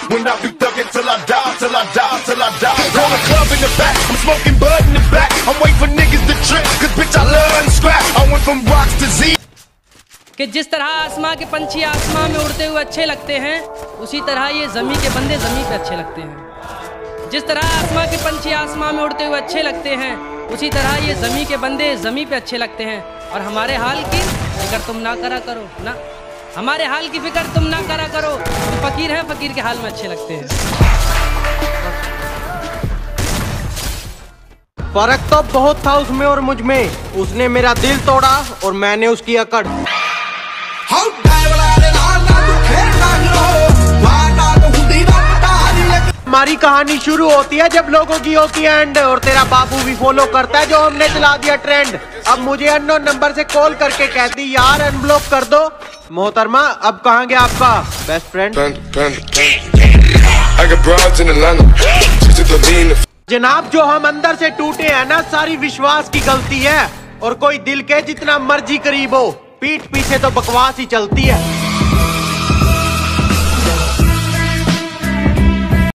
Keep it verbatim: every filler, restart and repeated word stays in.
when I be thugging till I die, till I die, till I die. Call a club in the back, I'm smoking bud in the back. I'm waiting for niggas to trip, cause bitch I love and scrap. I went from rocks to Z. कि जिस तरह आसमां के पंछी आसमां में उड़ते हुए अच्छे लगते हैं, उसी तरह ये ज़मीं के बंदे ज़मीं पे अच्छे लगते हैं। जिस तरह आसमां के पंछी आसमां में उड़ते हुए अच्छे लगते हैं, उसी तरह ये ज़मीं के बंदे ज़मीं पे अच्छे लगते हैं। और हमारे हाल की फिक्र तुम ना करा करो ना, हमारे हाल की फिक्र तुम ना करा करो। हम फकीर हैं, फकीर के हाल में अच्छे लगते हैं। फर्क तो बहुत था उसमें और मुझ में। उसने मेरा दिल तोड़ा और मैंने उसकी अकड़। हमारी कहानी शुरू होती है जब लोगों की होती है एंड, और तेरा बाबू भी फॉलो करता है जो हमने चला दिया ट्रेंड। अब मुझे अननोन नंबर से कॉल करके कहती यार अनब्लॉक कर दो। मोहतरमा अब कहाँ गया आपका बेस्ट फ्रेंड? जनाब जो हम अंदर से टूटे हैं ना, सारी विश्वास की गलती है। और कोई दिल के जितना मर्जी करीब हो, पीठ पीछे तो बकवास ही चलती है।